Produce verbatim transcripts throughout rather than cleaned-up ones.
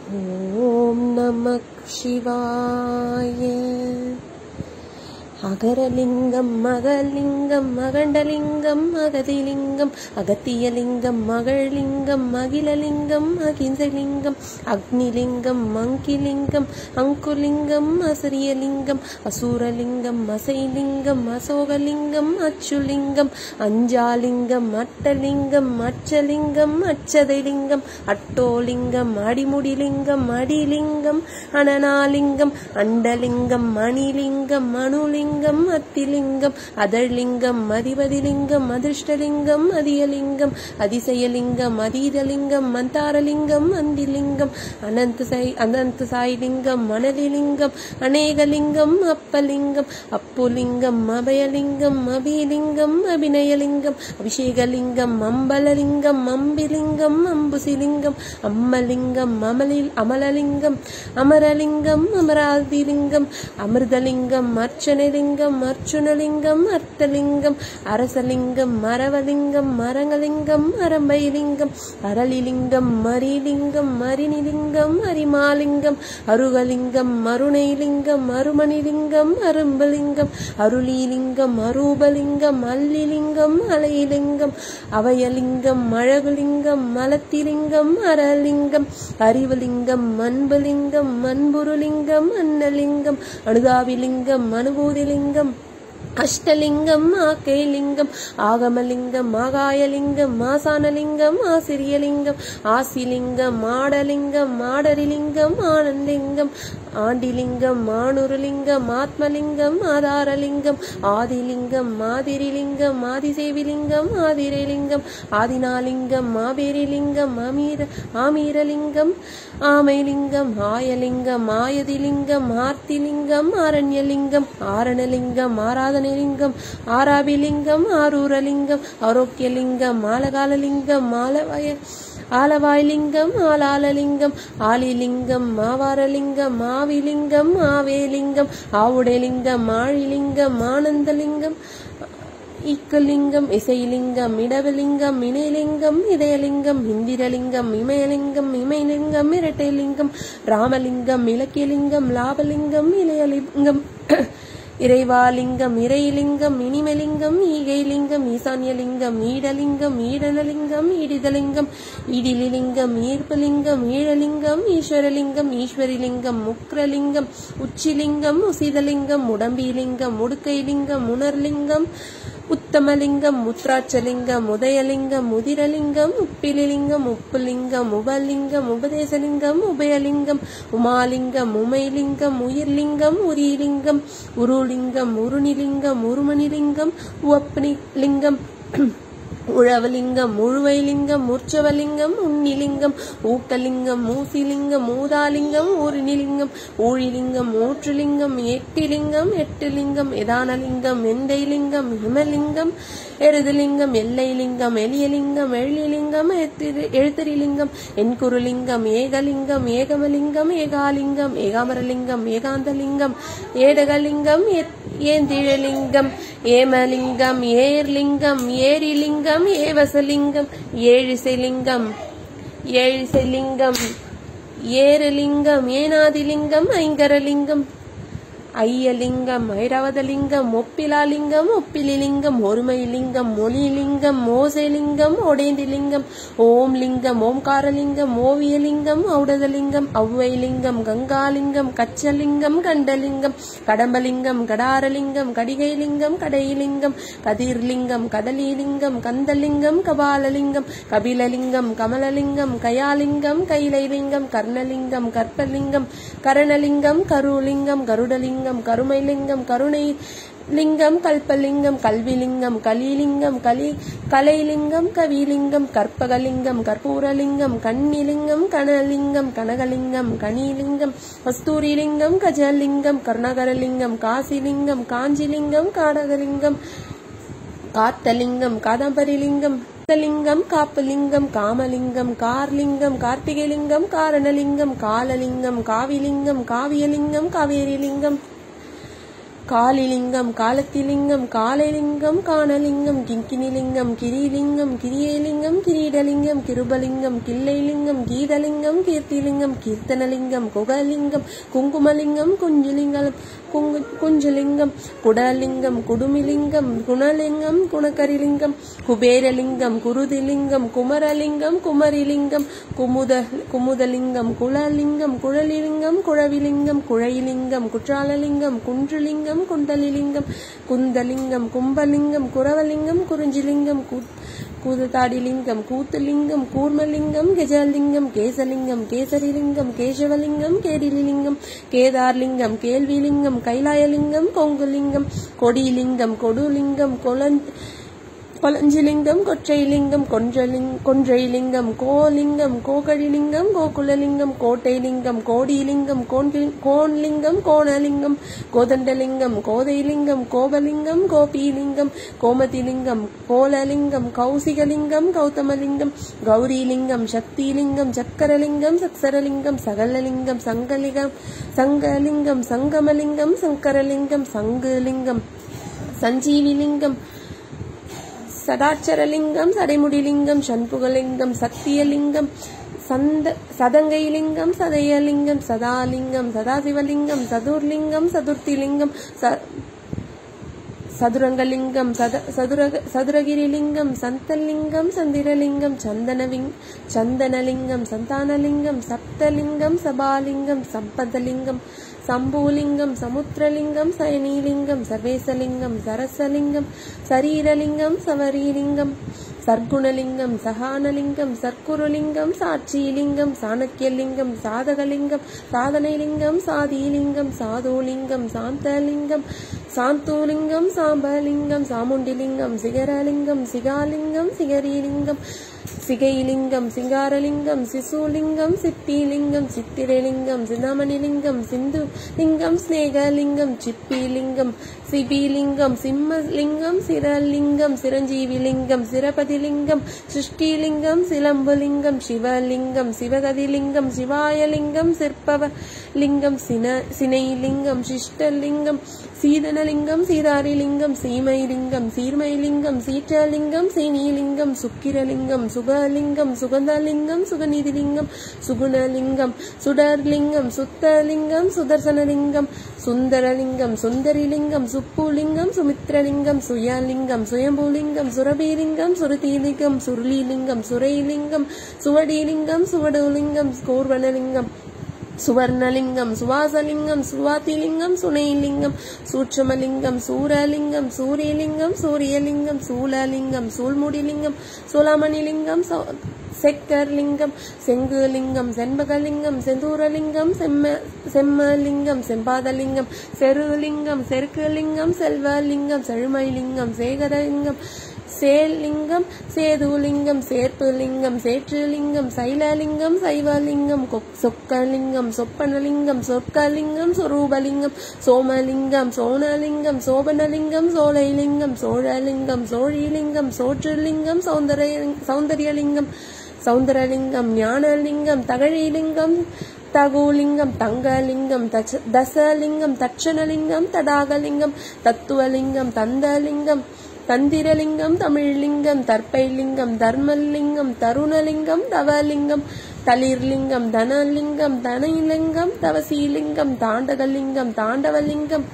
ஓம் நம சிவாய. அகரலிங்கம் மகலிங்கம் அகண்டலிங்கம் அகதிலிங்கம் அகத்தியலிங்கம் மகள்லிங்கம் அகிலலிங்கம் அகிஞ்சலிங்கம் அக்னிலிங்கம் மங்கிலிங்கம் அங்குலிங்கம் அசரியலிங்கம் அசூரலிங்கம் அசைலிங்கம் அசோகலிங்கம் அச்சுலிங்கம் அஞ்சாலிங்கம் அட்டலிங்கம் அச்சலிங்கம் அச்சதைலிங்கம் அட்டோலிங்கம் அடிமுடிலிங்கம் அடிலிங்கம் அனனாலிங்கம் அண்டலிங்கம் மணிலிங்கம் மனுலிங்கம் அத்திலிங்கம் அதர்லிங்கம் அதிபதிலிங்கம் அதிர்ஷ்டலிங்கம் அதியலிங்கம் அதிசயலிங்கம் அதீதலிங்கம் மந்தாரலிங்கம் அந்திலிங்கம் அனந்த சாய் அனந்த சாய்லிங்கம் மணலிலிங்கம் அநேகலிங்கம் அப்பலிங்கம் அப்புலிங்கம் அபயலிங்கம் அபிலிங்கம் அபிநயலிங்கம் அபிஷேகலிங்கம் அம்பலலிங்கம் அம்பிலிங்கம் அம்புசிலிங்கம் அம்மலிங்கம் அமலில் அமலலிங்கம் அமரலிங்கம் அமராதிலிங்கம் அமிர்தலிங்கம் அர்ச்சனைலிங்கம் அர்ச்சுனலிங்கம் அர்த்தலிங்கம் அரசலிங்கம் மரவலிங்கம் மரங்கலிங்கம் அரம்பைலிங்கம் அரளிலிங்கம் மரிலிங்கம் மரிணிலிங்கம் அரிமாலிங்கம் அருகலிங்கம் அருணைலிங்கம் அருமணிலிங்கம் அரும்பலிங்கம் அருளிலிங்கம் அரூபலிங்கம் அல்லிலிங்கம் அலைலிங்கம் அவயலிங்கம் அழகுலிங்கம் மலத்திலிங்கம் அரலிங்கம் அறிவுலிங்கம் அன்புலிங்கம் அன்புருலிங்கம் அன்னலிங்கம் அனுதாபிலிங்கம் அனுபூதிலிங்கம் அஷ்டலிங்கம் ஆக்கைலிங்கம் ஆகமலிங்கம் ஆகாயலிங்கம் ஆசானலிங்கம் ஆசிரியலிங்கம் ஆசிலிங்கம் ஆடலிங்கம் ஆடரிலிங்கம் ஆனந்திலிங்கம் ஆண்டிலிங்கம் ஆணுருலிங்கம் ஆத்மலிங்கம் ஆதாரலிங்கம் ஆதிலிங்கம் மாதிரிலிங்கம் ஆதிசேவிலிங்கம் ஆதிரைலிங்கம் ஆதினாலிங்கம் ஆபேரிலிங்கம் ஆமீர ஆமீரலிங்கம் ஆமைலிங்கம் ஆயலிங்கம் ஆயதிலிங்கம் ஆர்த்திலிங்கம் ஆரண்யலிங்கம் ஆரணலிங்கம் ஆராதனலிங்கம் ஆராபிலிங்கம் ஆரூரலிங்கம் ஆரோக்கியலிங்கம் ஆலகாலலிங்கம் ஆலவய ஆலவாய்லிங்கம் ஆலாலலிங்கம் ஆலிலிங்கம் ஆவாரலிங்கம் ஆவிலிங்கம் ஆவேலிங்கம் ஆவுடலிங்கம் ஆழிலிங்கம் ஆனந்தலிங்கம் இக்கலிங்கம் இசைலிங்கம் இடவலிங்கம் இணைலிங்கம் இதயலிங்கம் இந்திரலிங்கம் இமயலிங்கம் இமயலிங்கம் இரட்டைலிங்கம் ராமலிங்கம் இலக்கியலிங்கம் லாபலிங்கம் இளையலிங்கம் இறைவாலிங்கம் இறைலிங்கம் இனிமலிங்கம் ஈகைலிங்கம் ஈசான்யலிங்கம் ஈடலிங்கம் ஈடனலிங்கம் ஈடிதலிங்கம் ஈடிலிலிங்கம் ஈர்ப்பலிங்கம் ஈழலிங்கம் ஈஸ்வரலிங்கம் ஈஸ்வரிலிங்கம் முக்ரலிங்கம் உச்சிலிங்கம் உசிதலிங்கம் உடம்பிலிங்கம் உடுக்கைலிங்கம் உணர்லிங்கம் உத்தமலிங்கம் முத்ராட்சலிங்கம் உதயலிங்கம் உதிரலிங்கம் உப்பிலிலிங்கம் உப்புலிங்கம் உபலிங்கம் உபதேசலிங்கம் உபயலிங்கம் உமாலிங்கம் உமைலிங்கம் உயிர்லிங்கம் உரிலிங்கம் உருலிங்கம் உருணிலிங்கம் உருமணிலிங்கம் உவப்பனிலிங்கம் உழவலிங்கம் முழுவைலிங்கம் உற்சவலிங்கம் உன்னிலிங்கம் ஊக்கலிங்கம் மூசிலிங்கம் ஊதாலிங்கம் ஊரினிலிங்கம் ஊழிலிங்கம் ஊற்றுலிங்கம் எட்டிலிங்கம் எட்டுலிங்கம் எதானலிங்கம் எந்தைலிங்கம் ஹிமலிங்கம் எருதலிங்கம் எல்லைலிங்கம் எளியலிங்கம் எழிலிங்கம் எழுத்தரிலிங்கம் என்குருலிங்கம் ஏகலிங்கம் ஏகமலிங்கம் ஏகாலிங்கம் ஏகாமரலிங்கம் ஏகாந்தலிங்கம் ஏடகலிங்கம் ஏந்திழலிங்கம் ஏமலிங்கம் ஏர்லிங்கம் ஏரிலிங்கம் ஏவசலிங்கம் ஏழிசைலிங்கம் ஏழிசைலிங்கம் ஏரலிங்கம் ஏனாதிலிங்கம் ஐங்கரலிங்கம் ஐயலிங்கம் ஐராவதலிங்கம் ஒப்பிலாலிங்கம் ஒப்பிலிலிங்கம் ஒருமைலிங்கம் மொழிலிங்கம் ஓசைலிங்கம் ஒடேந்திலிங்கம் ஓம் லிங்கம் ஓம்காரலிங்கம் ஓவியலிங்கம் ஔடதலிங்கம் ஔவைலிங்கம் கங்காலிங்கம் கச்சலிங்கம் கண்டலிங்கம் கடம்பலிங்கம் கடாரலிங்கம் கடிகைலிங்கம் கடைலிங்கம் கதிர்லிங்கம் கடலிலிங்கம் கந்தலிங்கம் கபாலலிங்கம் கபிலலிங்கம் கமலலிங்கம் கயாலிங்கம் கைலைலிங்கம் கர்ணலிங்கம் கற்பலிங்கம் கரணலிங்கம் கருலிங்கம் கருடலிங்கம் கருமைலிங்கம் கருணை லிங்கம் கல்பலிங்கம் கல்விலிங்கம் கலிலிங்கம் கலி கலைலிங்கம் கவிலிங்கம் கற்பகலிங்கம் கற்பூரலிங்கம் கன்னிலிங்கம் கனலிங்கம் கனகலிங்கம் கனிலிங்கம் கஸ்தூரிலிங்கம் கஜலிங்கம் கருணாகரலிங்கம் காசிலிங்கம் காஞ்சிலிங்கம் காடகலிங்கம் காத்தலிங்கம் காதம்பரிலிங்கம் லிங்கம் காப்பலிங்கம் காமலிங்கம் கார்லிங்கம் கார்த்திகைலிங்கம் காரணலிங்கம் காலலிங்கம் காவிலிங்கம் காவியலிங்கம் காவேரிலிங்கம் காளிலிங்கம் காலத்திலிங்கம் காலைலிங்கம் காணலிங்கம் கிங்கினிலிங்கம் கிரிலிங்கம் கிரியேலிங்கம் கிரீடலிங்கம் கிருபலிங்கம் கிள்ளைலிங்கம் கீதலிங்கம் கீர்த்திலிங்கம் கீர்த்தனலிங்கம் குகலிங்கம் குங்குமலிங்கம் குஞ்சுலிங்கம் குங்கு குஞ்சுலிங்கம் குடலிங்கம் குடுமிலிங்கம் குணலிங்கம் குணக்கரிலிங்கம் குபேரலிங்கம் குருதிலிங்கம் குமரலிங்கம் குமரிலிங்கம் குமுத குமுதலிங்கம் குலலிங்கம் குழலிலிங்கம் குழவிலிங்கம் குழைலிங்கம் குற்றாலலிங்கம் குன்றுலிங்கம் குண்டலிலிங்கம் குந்தலிங்கம் கும்பலிங்கம் குரவலிங்கம் குறிஞ்சிலிங்கம் கூதத்தாடிலிங்கம் கூத்துலிங்கம் கூர்மலிங்கம் கெஜலிங்கம் கேசலிங்கம் கேசரிலிங்கம் கேசவலிங்கம் கேடிலிங்கம் கேதார்லிங்கம் கேள்விலிங்கம் கைலாயலிங்கம் கொங்குலிங்கம் கொடிலிங்கம் கொடுலிங்கம் கொலஞ் கொலஞ்சிலிங்கம் கொற்றைலிங்கம் கொன்றலிங் கொன்றைலிங்கம் கோலிங்கம் கோகழிலிங்கம் கோகுலலிங்கம் கோட்டைலிங்கம் கோடிலிங்கம் கோன்லிங்கம் கோணலிங்கம் கோதண்டலிங்கம் கோதைலிங்கம் கோபலிங்கம் கோபிலிங்கம் கோமதிலிங்கம் கோலலிங்கம் கௌசிகலிங்கம் கௌதமலிங்கம் கௌரிலிங்கம் சக்திலிங்கம் சக்கரலிங்கம் சக்சரலிங்கம் சகலலிங்கம் சங்கலிங்கம் சங்கலிங்கம் சங்கமலிங்கம் சங்கரலிங்கம் சங்குலிங்கம் சஞ்சீவிலிங்கம் சதாச்சரலிங்கம் சடைமுடிலிங்கம் சண்புகலிங்கம் சத்தியலிங்கம் சந்த சதங்கைலிங்கம் சதயலிங்கம் சதாலிங்கம் சதாசிவலிங்கம் சதுர்லிங்கம் சதுர்த்திலிங்கம் சதுரங்கலிங்கம் சத சதுரக சதுரகிரிலிங்கம் சந்தலிங்கம் சந்திரலிங்கம் சந்தனவிங் சந்தனலிங்கம் சந்தானலிங்கம் சப்தலிங்கம் சபாலிங்கம் சம்பதலிங்கம் சம்பூலிங்கம் சமுத்திரலிங்கம் சயனீலிங்கம் சர்வேசலிங்கம் சரசலிங்கம் சரீரலிங்கம் சவரீலிங்கம் சர்க்குணலிங்கம் சகானலிங்கம் சர்க்குருலிங்கம் சாட்சிலிங்கம் சாணக்கியலிங்கம் சாதகலிங்கம் சாதனைலிங்கம் சாதிலிங்கம் சாதுலிங்கம் சாந்தலிங்கம் சாந்தூலிங்கம் சாம்பலிங்கம் சாமுண்டிலிங்கம் சிகரலிங்கம் சிகாலிங்கம் சிகரிலிங்கம் சிகைலிங்கம் சிங்காரலிங்கம் சிசுலிங்கம் சித்திலிங்கம் சித்திரலிங்கம் சிந்தாமணிலிங்கம் சிந்து லிங்கம் ஸ்நேகலிங்கம் சிப்பிலிங்கம் சிபிலிங்கம் சிம்மலிங்கம் சிரலிங்கம் சிரஞ்சீவிலிங்கம் சிரபதிலிங்கம் சிருஷ்டிலிங்கம் சிலம்புலிங்கம் சிவலிங்கம் சிவகதிலிங்கம் சிவாயலிங்கம் சிற்பவலிங்கம் சின சினைலிங்கம் சிஷ்டலிங்கம் சீதனலிங்கம் சீதாரிலிங்கம் சீமைலிங்கம் சீர்மைலிங்கம் சீற்றலிங்கம் சீனிலிங்கம் சுக்கிரலிங்கம் சுகலிங்கம் சுகந்தலிங்கம் சுகநிதிலிங்கம் சுகுணலிங்கம் சுடர்லிங்கம் சுத்தலிங்கம் சுதர்சனலிங்கம் சுந்தரலிங்கம் சுந்தரிலிங்கம் சுப்புலிங்கம் சுமித்ரலிங்கம் சுயலிங்கம் சுயம்புலிங்கம் சுரபிலிங்கம் சுருதிலிங்கம் சுருளிலிங்கம் சுரைலிங்கம் சுவடிலிங்கம் சுவடுலிங்கம் கோர்வனலிங்கம் சுவர்ணலிங்கம் சுவாசலிங்கம் சுவாதிலிங்கம் சுனைலிங்கம் சூட்சமலிங்கம் சூரலிங்கம் சூரியலிங்கம் சூரியலிங்கம் சூலலிங்கம் சூழ்முடிலிங்கம் சூலாமணிலிங்கம் செக்கர்லிங்கம் செங்குலிங்கம் செண்பகலிங்கம் செந்தூரலிங்கம் செம்ம செம்மலிங்கம் செம்பாதலிங்கம் செருலிங்கம் செருக்குலிங்கம் செல்வலிங்கம் செழுமைலிங்கம் சேகரலிங்கம் சேலிங்கம் சேதுலிங்கம் சேர்ப்புலிங்கம் சேற்றுலிங்கம் சைலலிங்கம் சைவலிங்கம் சொக்கலிங்கம் சொப்பனலிங்கம் சொற்கலிங்கம் சொரூபலிங்கம் சோமலிங்கம் சோனலிங்கம் சோபனலிங்கம் சோலைலிங்கம் சோழலிங்கம் சோழிலிங்கம் சோற்றுலிங்கம் சௌந்தரிய சௌந்தரியலிங்கம் சௌந்தரலிங்கம் ஞானலிங்கம் தகழிலிங்கம் தகுலிங்கம் தங்கலிங்கம் தசலிங்கம் தட்சணலிங்கம் தடாகலிங்கம் தத்துவலிங்கம் தந்தலிங்கம் தந்திரலிங்கம் தமிழ்லிங்கம் தர்ப்பைலிங்கம் தர்மலிங்கம் தருணலிங்கம் தவலிங்கம் தளிர்லிங்கம் தனலிங்கம் தனலிங்கம் தவசீலிங்கம் தாண்டகலிங்கம் தாண்டவலிங்கம்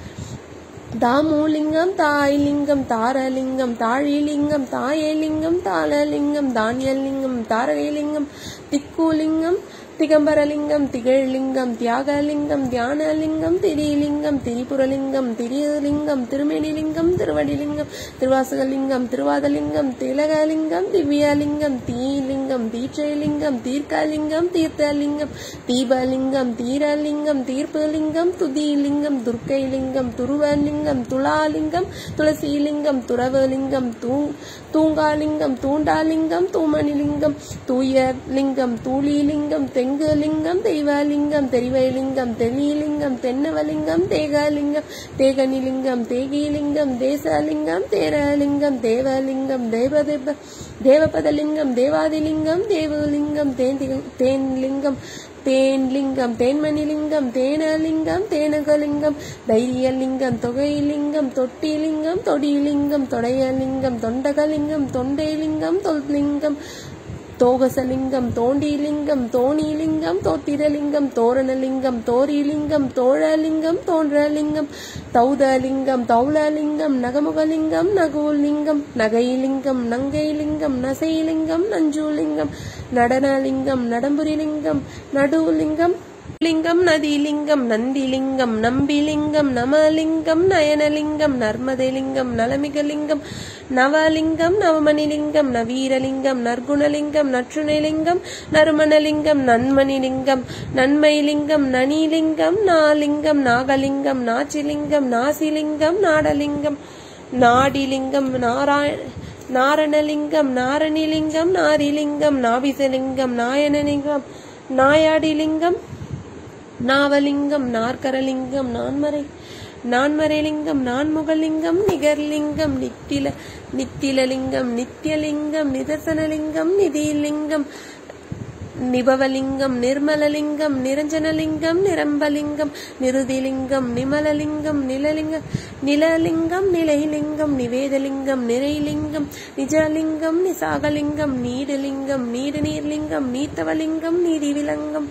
தாமூலிங்கம் தாய்லிங்கம் தாரலிங்கம் தாழிலிங்கம் தாயலிங்கம் தாளலிங்கம் தானியலிங்கம் தாரகைலிங்கம் திக்குலிங்கம் திகம்பரலிங்கம் திகழ்லிங்கம் தியாகலிங்கம் தியானலிங்கம் திரிலிங்கம் திரிபுரலிங்கம் திரியலிங்கம் திருமேனிலிங்கம் திருவடிலிங்கம் திருவாசகலிங்கம் திருவாதலிங்கம் திலகலிங்கம் திவ்யலிங்கம் தீலிங்கம் தீட்சைலிங்கம் தீர்க்கலிங்கம் தீர்த்தலிங்கம் தீபலிங்கம் தீரலிங்கம் தீர்ப்புலிங்கம் துதிலிங்கம் துர்க்கைலிங்கம் துருவலிங்கம் துளாலிங்கம் துளசிலிங்கம் துறவலிங்கம் தூ தூங்காலிங்கம் தூண்டாலிங்கம் தூமணிலிங்கம் தூயலிங்கம் தூளிலிங்கம் தெங்குலிங்கம் தெய்வலிங்கம் தெரிவைலிங்கம் தெளிலிங்கம் தென்னவலிங்கம் தேகலிங்கம் தேகனிலிங்கம் தேகிலிங்கம் தேசலிங்கம் தேரலிங்கம் தேவலிங்கம் தேவதேவ தேவபதலிங்கம் தேவாதிலிங்கம் தேவலிங்கம் தேன் தேன்லிங்கம் தேன்லிங்கம் தேன்மணிலிங்கம் தேனலிங்கம் தேனகலிங்கம் தைரியலிங்கம் தொகைலிங்கம் தொட்டிலிங்கம் தொடிலிங்கம் தொடையலிங்கம் தொண்டகலிங்கம் தொண்டைலிங்கம் தொல்லிங்கம் தோகசலிங்கம் தோண்டிலிங்கம் தோணிலிங்கம் தோத்திரலிங்கம் தோரணலிங்கம் தோரிலிங்கம் தோழலிங்கம் தோன்றலிங்கம் தௌதலிங்கம் தௌலலிங்கம் நகமுகலிங்கம் நகுலிங்கம் நகைலிங்கம் நங்கைலிங்கம் நசைலிங்கம் நஞ்சுலிங்கம் நடனலிங்கம் நடம்புரிலிங்கம் நடுலிங்கம் லிங்கம் நதிலிங்கம் நந்திலிங்கம் நம்பிலிங்கம் நமலிங்கம் நயனலிங்கம் நர்மதலிங்கம் நலமிகலிங்கம் நவலிங்கம் நவமணிலிங்கம் நவீரலிங்கம் நற்குணலிங்கம் நற்றுணைலிங்கம் நறுமணலிங்கம் நன்மணிலிங்கம் நன்மைலிங்கம் நனிலிங்கம் நாலிங்கம் நாகலிங்கம் நாச்சிலிங்கம் நாசிலிங்கம் நாடலிங்கம் நாடிலிங்கம் நாராயண நாரணலிங்கம் நாரணிலிங்கம் நாரிலிங்கம் நாபிசலிங்கம் நாயனலிங்கம் நாயாடிலிங்கம் நாவலிங்கம் நாற்கரலிங்கம் நான்மறை நான்மறைலிங்கம் நான்முகலிங்கம் நிகர்லிங்கம் நித்தில நித்திலலிங்கம் நித்தியலிங்கம் நிதர்சனலிங்கம் நிதிலிங்கம் நிபவலிங்கம் நிர்மலலிங்கம் நிரஞ்சனலிங்கம் நிரம்பலிங்கம் நிருதிலிங்கம் நிமலலிங்கம் நிலலிங்கம் நிலலிங்கம் நிலைலிங்கம் நிவேதலிங்கம் நிறைலிங்கம் நிஜலிங்கம் நிசாகலிங்கம் நீடுலிங்கம் நீடுநீர்லிங்கம் நீத்தவலிங்கம் நீதிவிலங்கம்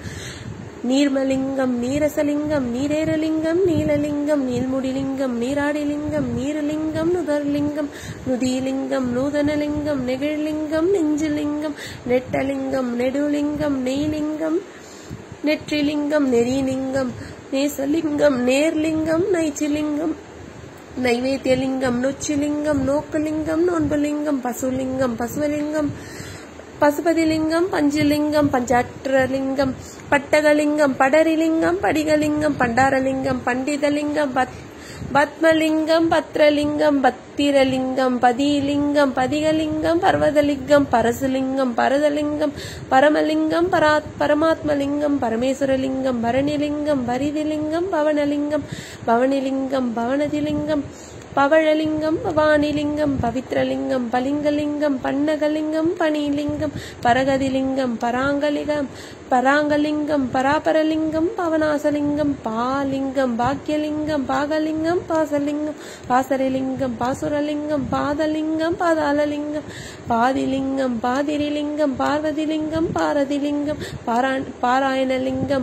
நீர்மலிங்கம் நீரசலிங்கம் நீரேரலிங்கம் நீலலிங்கம் நீள்முடிலிங்கம் நீராடிலிங்கம் நீரலிங்கம் நுதர்லிங்கம் நுதிலிங்கம் நூதனலிங்கம் நெகிழ்லிங்கம் நெஞ்சுலிங்கம் நெட்டலிங்கம் நெடுலிங்கம் நெய்லிங்கம் நெற்றிலிங்கம் நெறிலிங்கம் நேசலிங்கம் நேர்லிங்கம் நைச்சிலிங்கம் நைவேத்தியலிங்கம் நொச்சிலிங்கம் நோக்கலிங்கம் நோன்புலிங்கம் பசுலிங்கம் பசுவலிங்கம் பசுபதிலிங்கம் பஞ்சுலிங்கம் பஞ்சாற்றலிங்கம் பட்டகலிங்கம் படரிலிங்கம் படிகலிங்கம் பண்டாரலிங்கம் பண்டிதலிங்கம் பத் பத்மலிங்கம் பத்ரலிங்கம் பத்திரலிங்கம் பதிலிங்கம் பதிகலிங்கம் பர்வதலிங்கம் பரசுலிங்கம் பரதலிங்கம் பரமலிங்கம் பராத் பரமாத்மலிங்கம் பரமேஸ்வரலிங்கம் பரணிலிங்கம் பரிதிலிங்கம் பவனலிங்கம் பவனிலிங்கம் பவனதிலிங்கம் பவழலிங்கம் பவானிலிங்கம் பவித்ரலிங்கம் பலிங்கலிங்கம் பன்னகலிங்கம் பணிலிங்கம் பரகதிலிங்கம் பராங்கலிங்கம் பராங்கலிங்கம் பராபரலிங்கம் பவனாசலிங்கம் பாலிங்கம் பாக்கியலிங்கம் பாகலிங்கம் பாசலிங்கம் பாசரலிங்கம் பாசுரலிங்கம் பாதலிங்கம் பாதாளலிங்கம் பாதிலிங்கம் பாதிரிலிங்கம் பார்வதிலிங்கம் பாரதிலிங்கம் பாரா பாராயணலிங்கம்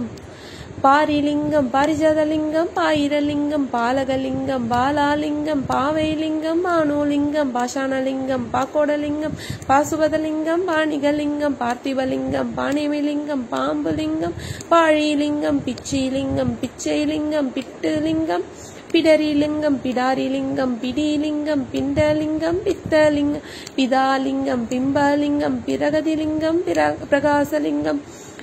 பாரிலிங்கம் பாரிஜாதலிங்கம் பாயிரலிங்கம் பாலகலிங்கம் பாலாலிங்கம் பாவைலிங்கம் பானுலிங்கம் பாஷாணலிங்கம் பாக்கோடலிங்கம் பாசுபதலிங்கம் பாணிகலிங்கம் பார்த்திபலிங்கம் பாணிமிலிங்கம் பாம்புலிங்கம் பாழிலிங்கம் பிச்சிலிங்கம் பிச்சைலிங்கம் பிட்டுலிங்கம் பிடரிலிங்கம் பிடாரிலிங்கம் பிடிலிங்கம் பிண்டலிங்கம் பித்தலிங்கம் பிதாலிங்கம் பிம்பலிங்கம் பிரகதிலிங்கம் பிரகாசலிங்கம்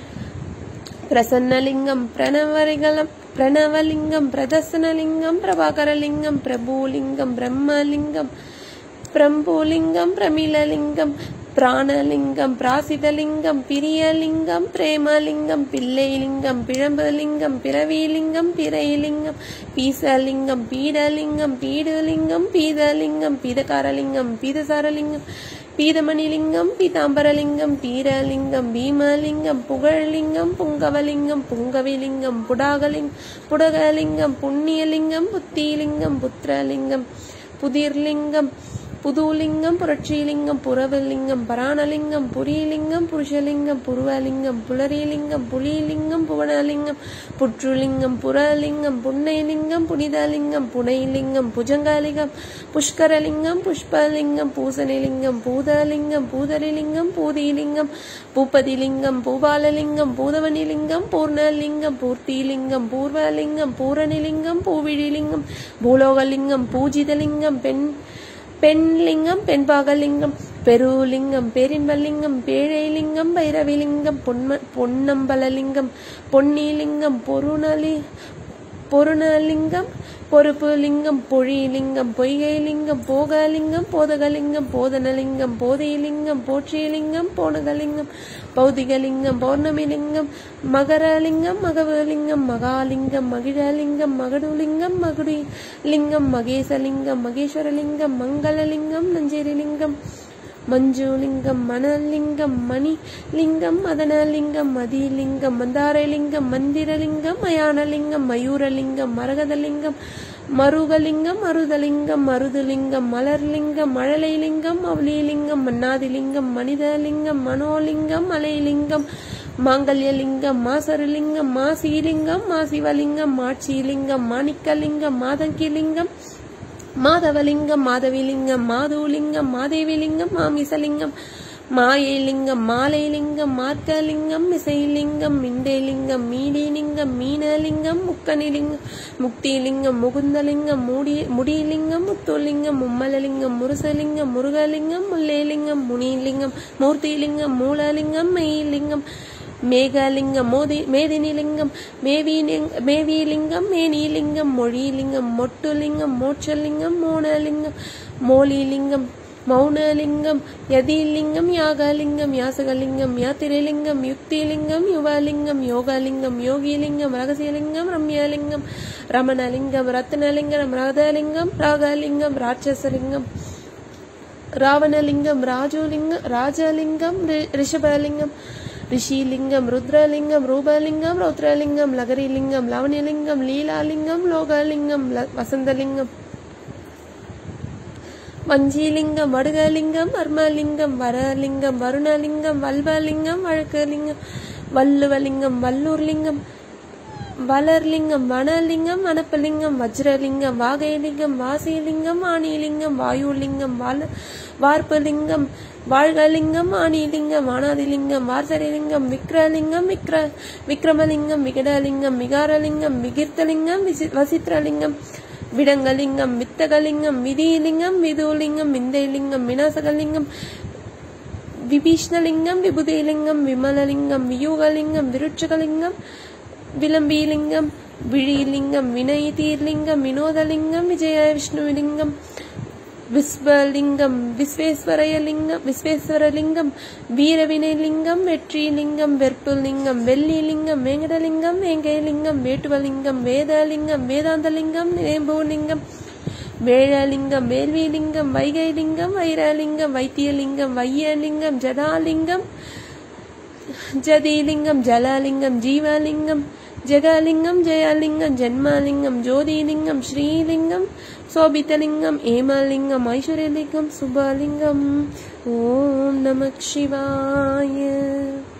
பிரசன்னலிங்கம் பிரணவரிகலம் பிரணவலிங்கம் பிரதர்சனலிங்கம் பிரபாகரலிங்கம் பிரபுலிங்கம் பிரம்மலிங்கம் பிரம்புலிங்கம் பிரமிளலிங்கம் பிராணலிங்கம் பிராசிதலிங்கம் பிரியலிங்கம் பிரேமலிங்கம் பிள்ளைலிங்கம் பிழம்பலிங்கம் பிறவிலிங்கம் பிறைலிங்கம் பீசலிங்கம் பீடலிங்கம் பீடுலிங்கம் பீதலிங்கம் பீதகாரலிங்கம் பீதசாரலிங்கம் பீதமணிலிங்கம் பீதாம்பரலிங்கம் பீரலிங்கம் பீமலிங்கம் புகழ்லிங்கம் புங்கவலிங்கம் புங்கவிலிங்கம் புடாகலிங்கம் புடகலிங்கம் புண்ணியலிங்கம் புத்திலிங்கம் புத்திரலிங்கம் புதிர்லிங்கம் புதுலிங்கம் புரட்சிலிங்கம் புறவலிங்கம் பராணலிங்கம் புரிலிங்கம் புருஷலிங்கம் புருவலிங்கம் புலரிலிங்கம் புலிலிங்கம் புவனலிங்கம் புற்றுலிங்கம் புறலிங்கம் புன்னைலிங்கம் புனிதலிங்கம் புனைலிங்கம் புஜங்கலிங்கம் புஷ்கரலிங்கம் புஷ்பலிங்கம் பூசணிலிங்கம் பூதலிங்கம் பூதரிலிங்கம் பூதிலிங்கம் பூபதிலிங்கம் பூபாலலிங்கம் பூதவனிலிங்கம் பூர்ணலிங்கம் பூர்த்திலிங்கம் பூர்வலிங்கம் பூரணிலிங்கம் பூவிழிலிங்கம் பூலோகலிங்கம் பூஜிதலிங்கம் பெண் பெண்லிங்கம் பெண்பாகலிங்கம் பெருலிங்கம் பேரின்பலிங்கம் பேழைலிங்கம் பைரவிலிங்கம் பொன்ம பொன்னம்பலலிங்கம் பொன்னிலிங்கம் பொருணலி பொருணலிங்கம் பொறுப்புலிங்கம் பொழிலிங்கம் பொய்கைலிங்கம் போகலிங்கம் போதகலிங்கம் போதனலிங்கம் போதைலிங்கம் போற்றியலிங்கம் போனகலிங்கம் பௌதிகலிங்கம் பௌர்ணமிலிங்கம் மகரலிங்கம் மகவலிங்கம் மகாலிங்கம் மகிழலிங்கம் மகடுலிங்கம் மகுடிலிங்கம் மகேசலிங்கம் மகேஸ்வரலிங்கம் மங்களலிங்கம் நஞ்சேரிலிங்கம் மஞ்சுலிங்கம் மணலிங்கம் மணிலிங்கம் மதனலிங்கம் மதிலிங்கம் மந்தாரலிங்கம் மந்திரலிங்கம் மயானலிங்கம் மயூரலிங்கம் மரகதலிங்கம் மருகலிங்கம் மருதலிங்கம் மருதுலிங்கம் மலர்லிங்கம் மழலைலிங்கம் மௌலிலிங்கம் மன்னாதிலிங்கம் மனிதலிங்கம் மனோலிங்கம் மலைலிங்கம் மாங்கல்யலிங்கம் மாசருலிங்கம் மாசிலிங்கம் மாசிவலிங்கம் மாட்சிலிங்கம் மாணிக்கலிங்கம் மாதங்கிலிங்கம் மாதவலிங்கம் மாதவிலிங்கம் மாதுலிங்கம் மாதேவிலிங்கம் மாமிசலிங்கம் மாயைலிங்கம் மாலைலிங்கம் மார்க்கலிங்கம் மிசைலிங்கம் மிண்டேலிங்கம் மீடிலிங்கம் மீனலிங்கம் முக்கனிலிங்கம் முக்திலிங்கம் முகுந்தலிங்கம் மூடி முடிலிங்கம் முத்துலிங்கம் மும்மலலிங்கம் முருசலிங்கம் முருகலிங்கம் முல்லேலிங்கம் முனிலிங்கம் மூர்த்திலிங்கம் மூலலிங்கம் மெய்லிங்கம் மேகலிங்கம் மோதி மேதினிலிங்கம் மேவிலிங் மேவிலிங்கம் மேனிலிங்கம் மொழிலிங்கம் மொட்டுலிங்கம் மோட்சலிங்கம் மோனலிங்கம் மோலிலிங்கம் மௌனலிங்கம் யதிலிங்கம் யாகலிங்கம் யாசகலிங்கம் யாத்திரைலிங்கம் யுக்திலிங்கம் யுவலிங்கம் யோகலிங்கம் யோகிலிங்கம் ரகசியலிங்கம் ரம்யலிங்கம் ரமணலிங்கம் ரத்னலிங்கம் ராதலிங்கம் ராகலிங்கம் ராட்சசலிங்கம் ராவணலிங்கம் ராஜுலிங்கம் ராஜலிங்கம் ரிஷபலிங்கம் ரிஷிலிங்கம் ருத்ரலிங்கம் ரூபலிங்கம் ரௌத்ரலிங்கம் லகரிலிங்கம் லவணிலிங்கம் லீலாலிங்கம் லோகலிங்கம் வசந்தலிங்கம் வஞ்சிலிங்கம் வடுகலிங்கம் வர்மலிங்கம் வரலிங்கம் வருணலிங்கம் வல்வலிங்கம் வழக்கலிங்கம் வல்லுவலிங்கம் வல்லூர்லிங்கம் வளர்லிங்கம் வனலிங்கம் வனப்பலிங்கம் வஜ்ரலிங்கம் வாகைலிங்கம் வாசிலிங்கம் வாணிலிங்கம் வாயுலிங்கம் வால வார்ப்புலிங்கம் வாழ்கலிங்கம் ஆணிலிங்கம் வானாதிலிங்கம் வார்சரிலிங்கம் விக்ரலிங்கம் விக்ர விக்ரமலிங்கம் விகடலிங்கம் விகாரலிங்கம் விகிர்த்தலிங்கம் வசித்ரலிங்கம் விடங்கலிங்கம் வித்தகலிங்கம் விதிலிங்கம் விதுலிங்கம் விந்தைலிங்கம் விநாசகலிங்கம் விபீஷ்ணலிங்கம் விபுதிலிங்கம் விமலலிங்கம் வியூகலிங்கம் விருட்சகலிங்கம் விளம்பிலிங்கம் விழிலிங்கம் வினயதீர்லிங்கம் வினோதலிங்கம் விஜய விஷ்ணுலிங்கம் விஸ்வலிங்கம் விஸ்வேஸ்வரலிங்கம் விஸ்வேஸ்வரலிங்கம் வீரவினைலிங்கம் வெற்றிலிங்கம் வெற்புலிங்கம் வெள்ளிலிங்கம் வேங்கடலிங்கம் வேங்கைலிங்கம் வேட்டுவலிங்கம் வேதலிங்கம் வேதாந்தலிங்கம் நேம்பூலிங்கம் வேழலிங்கம் வேள்விலிங்கம் வைகைலிங்கம் வைரலிங்கம் வைத்தியலிங்கம் வையலிங்கம் ஜதாலிங்கம் ஜதிலிங்கம் ஜலலிங்கம் ஜீவலிங்கம் ஜெகலிங்கம் ஜெயலிங்கம் ஜென்மலிங்கம் ஜோதிலிங்கம் ஸ்ரீலிங்கம் சோபிதலிங்கம் ஏமலிங்கம் ஐஸ்வர்யலிங்கம் சுபலிங்கம். ஓம் நம சிவாய.